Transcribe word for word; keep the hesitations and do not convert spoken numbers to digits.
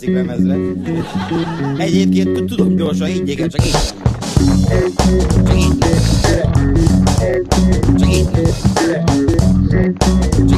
lemezre. Egyébként tudom gyorsan, higgyék el, csak így. Csak így. Csak így.